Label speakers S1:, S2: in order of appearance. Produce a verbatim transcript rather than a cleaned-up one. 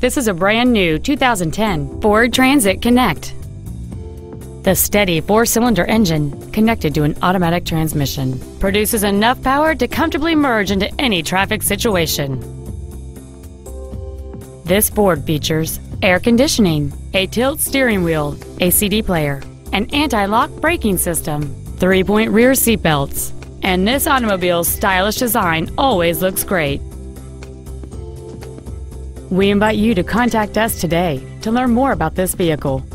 S1: This is a brand new two thousand ten Ford Transit Connect. The steady four-cylinder engine, connected to an automatic transmission, produces enough power to comfortably merge into any traffic situation. This Ford features air conditioning, a tilt steering wheel, a C D player, an anti-lock braking system, three-point rear seat belts, and this automobile's stylish design always looks great. We invite you to contact us today to learn more about this vehicle.